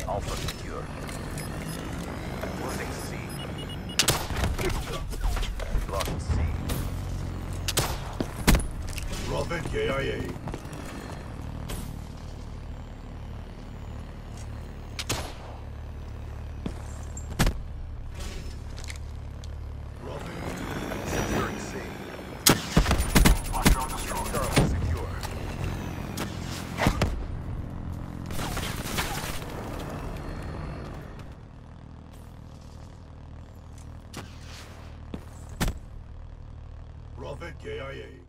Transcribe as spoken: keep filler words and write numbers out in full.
Alpha secure. Losing C. Lost C. Prophet K I A. Securing C. Charlie secure. Prophet K I A.